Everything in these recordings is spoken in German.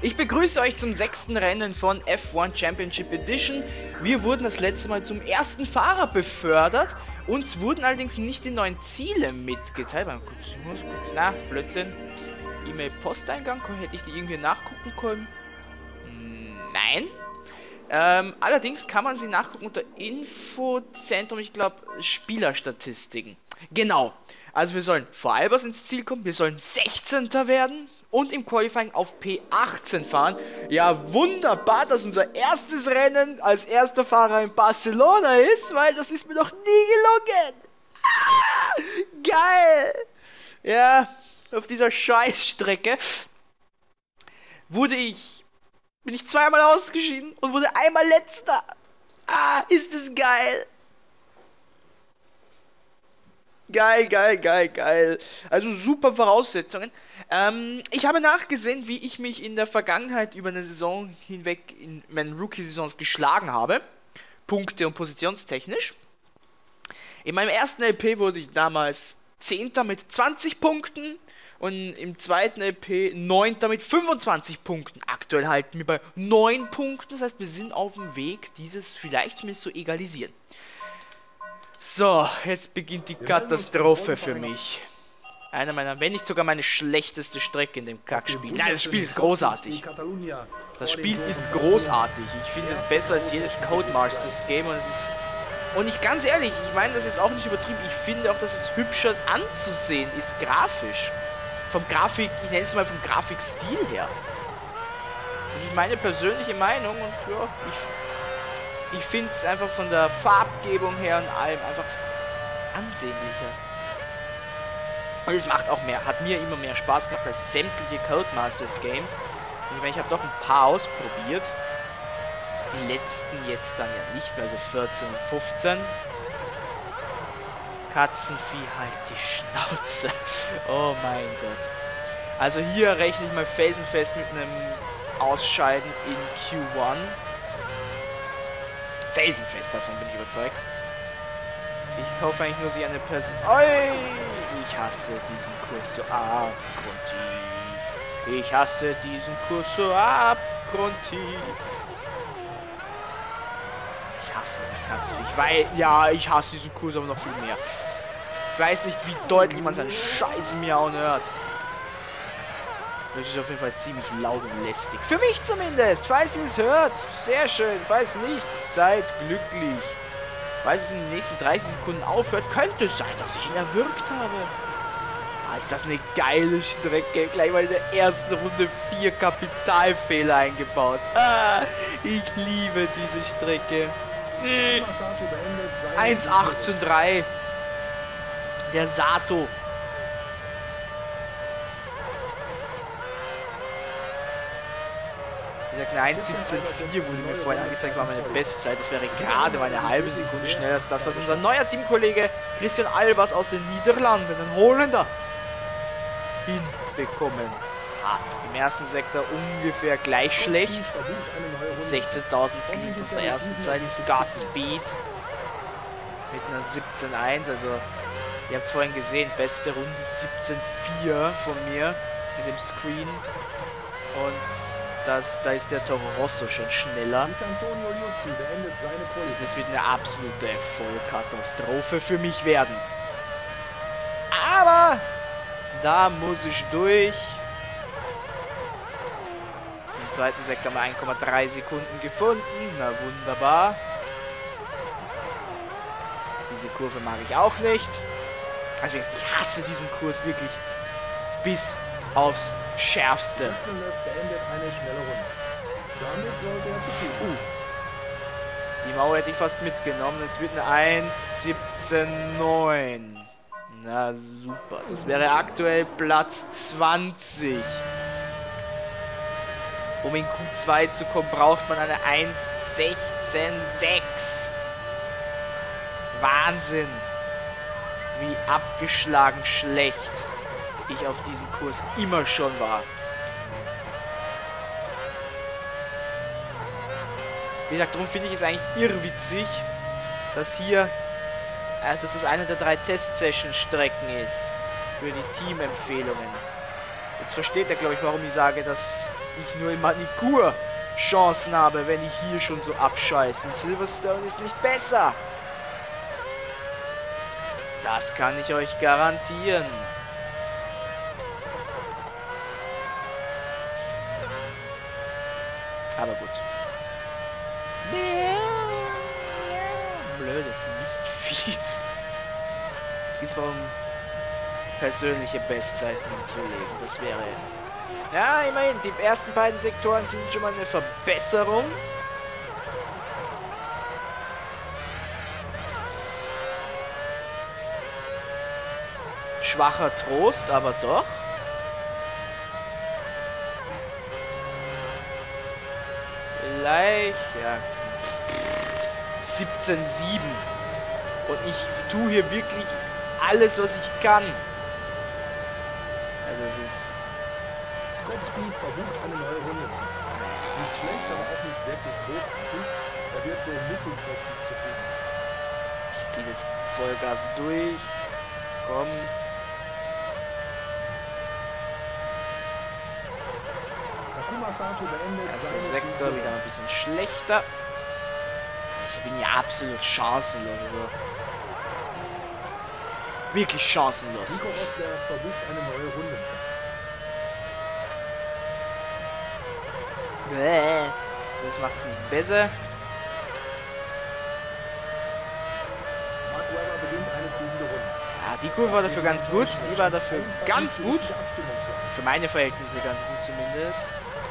Ich begrüße euch zum 6. Rennen von F1 Championship Edition. Wir wurden das letzte Mal zum ersten Fahrer befördert. Uns wurden allerdings nicht die neuen Ziele mitgeteilt. Na, Blödsinn. E-Mail-Posteingang, hätte ich die irgendwie nachgucken können? Nein. Allerdings kann man sie nachgucken unter Infozentrum, ich glaube, Spielerstatistiken. Genau. Also wir sollen vor Albers ins Ziel kommen, wir sollen 16. werden und im Qualifying auf P18 fahren. Ja, wunderbar, dass unser erstes Rennen als erster Fahrer in Barcelona ist, weil das ist mir noch nie gelungen. Ah, geil. Ja, auf dieser Scheißstrecke bin ich zweimal ausgeschieden und wurde einmal letzter. Ah, ist das geil. Geil. Also super Voraussetzungen. Ich habe nachgesehen, wie ich mich in der Vergangenheit über eine Saison hinweg in meinen Rookie-Saisons geschlagen habe. Punkte- und positionstechnisch. In meinem ersten LP wurde ich damals 10. mit 20 Punkten. Und im zweiten LP 9. mit 25 Punkten. Aktuell halten wir bei 9 Punkten. Das heißt, wir sind auf dem Weg, dieses vielleicht zumindest zu egalisieren. So, jetzt beginnt die Katastrophe für mich. Einer meiner, wenn nicht sogar meine schlechteste Strecke in dem Kackspiel. Nein, das Spiel ist großartig. Das Spiel ist großartig. Ich finde es besser als jedes Codemasters Game und es ist... Und ich ganz ehrlich, ich meine das jetzt auch nicht übertrieben. Ich finde auch, dass es hübscher anzusehen ist, grafisch. Vom Grafik, ich nenne es mal vom Grafikstil her. Das ist meine persönliche Meinung und ja, ich finde es einfach von der Farbgebung her und allem einfach ansehnlicher. Und es macht auch mehr, hat mir immer mehr Spaß gemacht als sämtliche Codemasters Games. Und ich meine, ich habe doch ein paar ausprobiert. Die letzten jetzt dann ja nicht mehr, also 14 und 15. Katzenvieh, halt die Schnauze. Oh mein Gott. Also hier rechne ich mal felsenfest mit einem Ausscheiden in Q1. Felsenfest, davon bin ich überzeugt. Ich hoffe eigentlich nur, sie eine Person... Oi! Ich hasse diesen Kurs so abgrundtief. Ich hasse diesen Kurs so abgrundtief. Ich hasse das Katzenvieh. Weil, ja, ich hasse diesen Kurs aber noch viel mehr. Ich weiß nicht, wie deutlich man seinen Scheiß miauen hört. Das ist auf jeden Fall ziemlich laut und lästig. Für mich zumindest, falls ihr es hört. Sehr schön, falls nicht, seid glücklich. Falls es in den nächsten 30 Sekunden aufhört, könnte es sein, dass ich ihn erwürgt habe. Ah, ist das eine geile Strecke. Gleich mal in der ersten Runde 4 Kapitalfehler eingebaut. Ah, ich liebe diese Strecke. 1,18,3. Der Sato. Wie gesagt, eine 1,17,4 wurde mir vorhin angezeigt, war meine Bestzeit. Das wäre gerade mal eine halbe Sekunde schneller als das, was unser neuer Teamkollege Christian Albers aus den Niederlanden, ein Holländer, hinbekommen hat. Im ersten Sektor ungefähr gleich schlecht. 16.000 liegt unsere ersten Zeit. Godspeed mit einer 17,1. Also, ihr habt es vorhin gesehen, beste Runde 17,4 von mir mit dem Screen. Und da ist der Toro Rosso schon schneller. Also das wird eine absolute Vollkatastrophe für mich werden. Aber da muss ich durch. Im zweiten Sektor haben wir 1,3 Sekunden gefunden. Na wunderbar. Diese Kurve mag ich auch nicht. Also ich hasse diesen Kurs wirklich bis aufs Schärfste. Die Mauer hätte ich fast mitgenommen. Es wird eine 1,17,9. Na super. Das wäre aktuell Platz 20. Um in Q2 zu kommen, braucht man eine 1,16,6. Wahnsinn. Wie abgeschlagen schlecht ich auf diesem Kurs immer schon war. Wie gesagt, darum finde ich es eigentlich irrwitzig, dass hier, dass es eine der 3 Test-Session-Strecken ist für die Teamempfehlungen. Jetzt versteht er, glaube ich, warum ich sage, dass ich nur in Manikur Chancen habe, wenn ich hier schon so abscheiße. Silverstone ist nicht besser. Das kann ich euch garantieren. Aber gut. Blödes Mistvieh. Jetzt geht's mal um persönliche Bestzeiten hinzulegen. Das wäre... Ja, immerhin, die ersten beiden Sektoren sind schon mal eine Verbesserung. Schwacher Trost, aber doch. Vielleicht, ja. 17,7. Und ich tue hier wirklich alles, was ich kann. Also es ist... Scott Speed versucht eine neue Runde zu machen. Nicht schlecht, aber auch nicht wirklich großartig. Er wird so mittelkräftig zufrieden. Ich ziehe jetzt Vollgas durch. Komm. Takuma Sato beendet Erster Sektor wieder ein bisschen schlechter. Ich bin ja absolut chancenlos. Also wirklich chancenlos. Nico Rosberg versucht eine neue Runde zu machen. Das macht es nicht besser. Mark Webber beginnt eine fliegende Runde. Ja, die Kurve war dafür ganz gut. Die war dafür ganz gut. Für meine Verhältnisse ganz gut zumindest.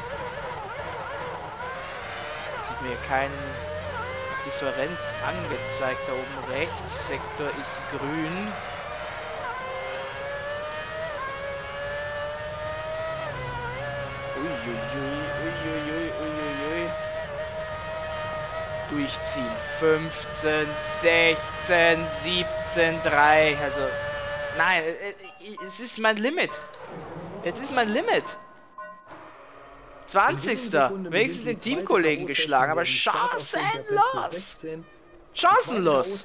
Jetzt wird mir keine Differenz angezeigt. Da oben rechts. Sektor ist grün. Uiuiui. Durchziehen. 15, 16, 17, 3. Also, nein, es ist mein Limit. Es ist mein Limit. 20. Wenigstens den Teamkollegen geschlagen, aber chancenlos. Chancenlos.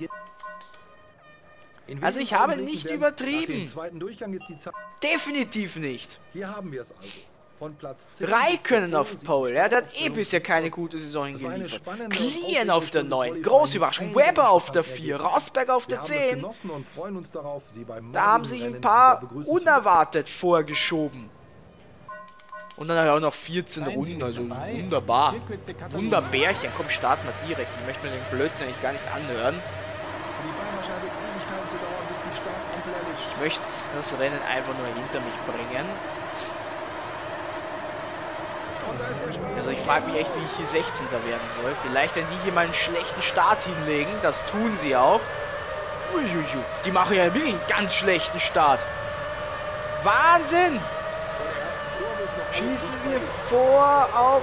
Also ich habe nicht übertrieben. Definitiv nicht. Hier haben wir es also. Von Platz 10 Raikkonen auf Pole, ja, der hat bisher keine gute Saison hingeliefert. Klien auf der 9, große Überraschung, Webber auf der 4, Rosberg auf der 10. Da haben sich ein paar unerwartet vorgeschoben. Und dann auch noch 14 Runden, also wunderbar. Wunderbärchen, komm, starten wir direkt. Ich möchte mir den Blödsinn eigentlich gar nicht anhören. Ich möchte das Rennen einfach nur hinter mich bringen. Also ich frage mich echt, wie ich hier 16. werden soll. Vielleicht, wenn die hier mal einen schlechten Start hinlegen, das tun sie auch. Uiuiui, die machen ja wirklich einen ganz schlechten Start. Wahnsinn! Schießen wir vor auf...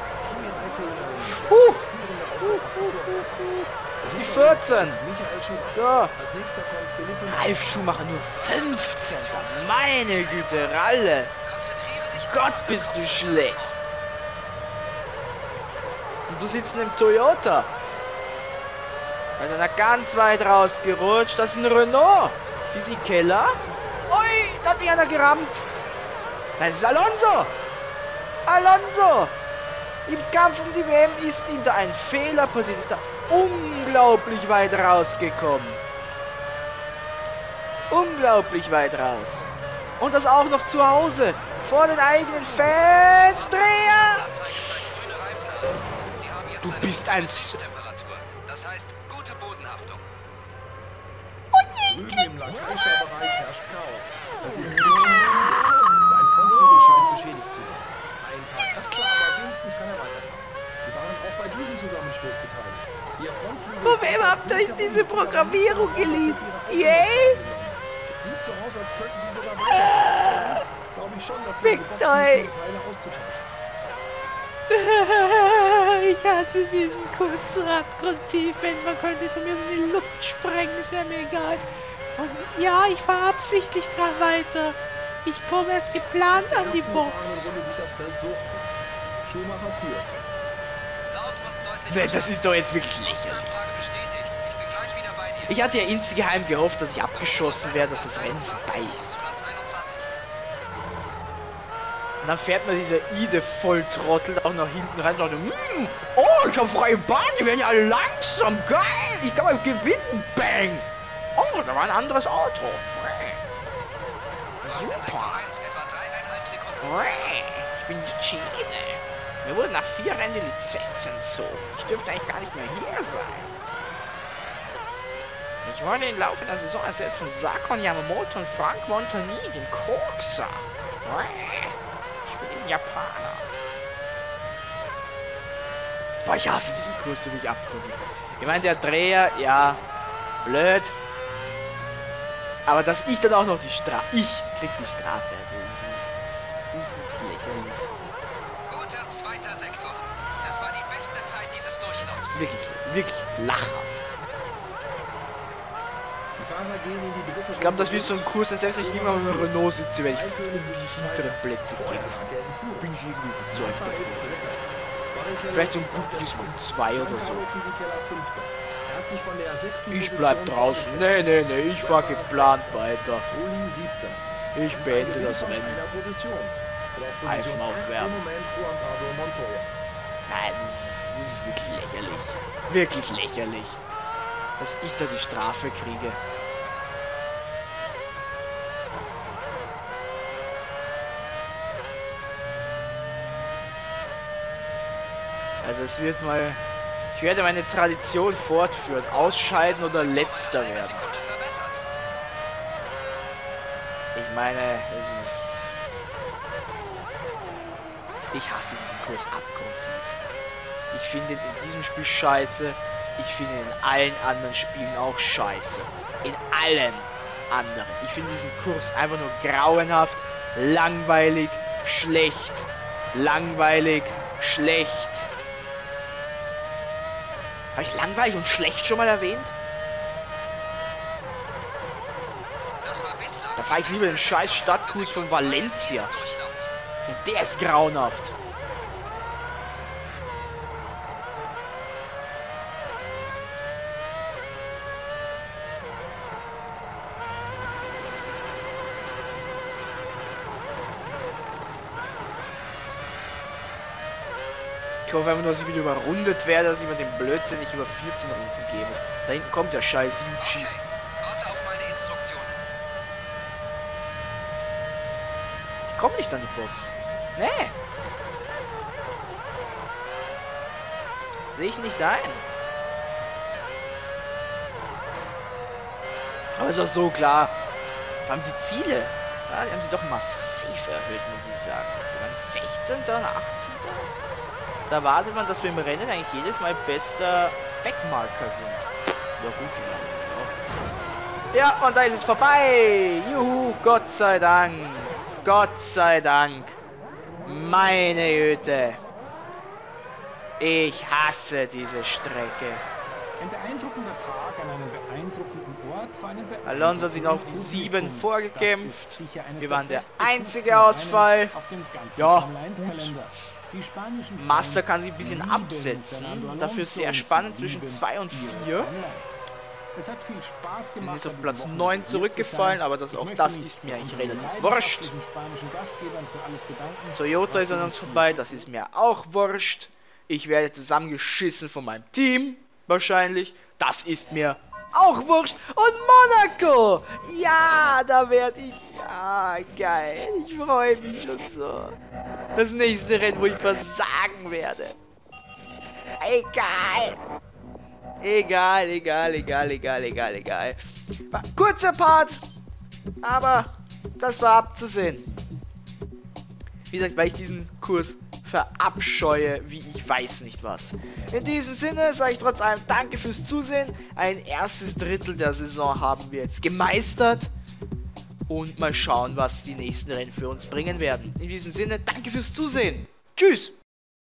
auf die 14. So. Ralf Schumacher nur 15. Meine Güte, Ralle. Gott, bist du schlecht. Und du sitzt in einem Toyota. Also er ganz weit rausgerutscht. Das ist ein Renault. Physikeller. Ui, da hat mich einer gerammt. Das ist Alonso. Alonso. Im Kampf um die WM ist ihm da ein Fehler passiert. Ist da unglaublich weit rausgekommen. Unglaublich weit raus. Und das auch noch zu Hause. Vor den eigenen Fans. Dreher. Du bist ein... Das heißt, gute Bodenhaftung. Drüben im Lackreicher-Bereich herrscht Chaos. Das ist nicht sein Frontflügel scheint beschädigt zu sein. Ein paar Kratzer, aber wenigstens kann er weiterfahren. Sie waren auch bei diesem Zusammenstoß beteiligt. Ihr Frontflügel... Von wem habt ihr diese Programmierung geliehen? Yay! Sieht so aus, als könnten sie sogar weiterfahren. Glaube ich schon, dass sie die Boxen Teile auszutauschen. Ich hasse diesen Kurs so abgrundtief. Wenn man könnte von mir so in die Luft sprengen, das wäre mir egal. Und ja, ich fahre absichtlich gerade weiter. Ich komme erst geplant an die Box. Nee, das ist doch jetzt wirklich lächerlich. Ich hatte ja insgeheim gehofft, dass ich abgeschossen werde, dass das Rennen vorbei ist. Und dann fährt mir dieser Ide Volltrottel auch nach hinten rein und sagt, oh, ich habe freie Bahn, die werden ja alle langsam, geil, ich kann mal gewinnen, bang. Oh, da war ein anderes Auto. Aus den Sektor Super. 1 etwa 3,5 Sekunden. Ich bin Chide. Mir wurde nach 4 Rennen die Lizenz entzogen. Ich dürfte eigentlich gar nicht mehr hier sein. Ich wurde im Laufe der Saison ersetzt von Sakon Yamamoto und Frank Montagny, dem Kokser. Ich bin ein Japaner. Boah, ich hasse diesen Kurs, so wie ich abgucke. Ich meine, der Dreher, ja, blöd. Aber dass ich dann auch noch die Strafe... Ich krieg die Strafe. Also, das ist lächerlich. Guter zweiter Sektor. Das war die beste Zeit dieses Durchlaufs. Wirklich, wirklich lachhaft. Die Fahrer gehen in die dritte Ich glaube, das Runde. wird so ein Kurs, als selbst wenn ich irgendwann mit dem Renault sitze, werde ich Raikkonen um ist die Zweiter. hinteren Plätze Vorher kämpfen. lag er in Führung. Bin ich irgendwie überzeugt Massa ist davon. Dritter. Barrichello Vielleicht so ein ist auf der gutes Spur. Q2 oder so. Giancarlo Fisichella Fünfter. Er hat sich von der 6. Ich bleib draußen. Nee, nee, nee, ich fahr geplant weiter. Trulli Siebter. Ich beende das Von Rennen. einer Position. Und auf Position Reifen 8 aufwärmen. im Moment Juan Pablo Montoya. Nein, das ist wirklich lächerlich. Wirklich lächerlich. Dass ich da die Strafe kriege. Also es wird mal... Ich werde meine Tradition fortführen. Ausscheiden oder letzter Eine werden. Sekunde verbessert. Ich meine, es ist... Ich hasse diesen Kurs abgrundtief. Ich finde ihn in diesem Spiel scheiße. Ich finde ihn in allen anderen Spielen auch scheiße. In allen anderen. Ich finde diesen Kurs einfach nur grauenhaft, langweilig, schlecht. Langweilig, schlecht. Habe ich langweilig und schlecht schon mal erwähnt? Das war bislang Da fahre ich lieber den scheiß Stadtkurs von Valencia. Durchlauf. Und der ist grauenhaft. Ich hoffe einfach nur, dass ich wieder überrundet werde, dass ich mir den Blödsinn nicht über 14 Runden geben muss. Da hinten kommt der scheiß Yuji. Okay, warte auf meine Instruktionen. Ich komme nicht an die Box. Nee. Sehe ich nicht ein. Aber es war so klar. Vor allem die Ziele. Ja, die haben sie doch massiv erhöht, muss ich sagen. Wir waren 16. und 18. Da erwartet man, dass wir im Rennen eigentlich jedes Mal bester Backmarker sind. Ja gut, ja, und da ist es vorbei. Juhu, Gott sei Dank. Gott sei Dank. Meine Güte. Ich hasse diese Strecke. Ein beeindruckender Tag an einem beeindruckenden Ort für einen Alonso hat sich auf die beeindruckenden 7 Publikum. vorgekämpft. Das ist sicher eines Wir waren der besten einzige Rennen Ausfall. auf dem ganzen Ja, Formel-1-Kalender. Die spanischen Massa Fans kann sich ein bisschen lieben absetzen. Fernando Dafür Alonso sehr und spannend sie zwischen lieben 2 und ihre 4. Formel 1. Es hat viel Spaß Wir gemacht, sind jetzt auf an Platz diesem 9 Wochenende zurückgefallen, hier zu sein. aber Ich auch möchte das mich ist mir bei eigentlich unseren relativ wurscht. leidenschaftlichen spanischen Gastgebern für alles bedanken, Toyota was ist sie an uns uns hier vorbei, das ist mir auch wurscht. Ich werde zusammengeschissen von meinem Team, wahrscheinlich. Das ist mir auch wurscht. Und Monaco! Ja, da werde ich... Ja, geil. Ich freue mich schon so. Das nächste Rennen, wo ich versagen werde. Egal. Egal, egal, egal, egal, egal, egal. War ein kurzer Part, aber das war abzusehen. Wie gesagt, weil ich diesen Kurs verabscheue, wie ich weiß nicht was. In diesem Sinne sage ich trotz allem danke fürs Zusehen. Ein erstes Drittel der Saison haben wir jetzt gemeistert. Und mal schauen, was die nächsten Rennen für uns bringen werden. In diesem Sinne, danke fürs Zusehen. Tschüss!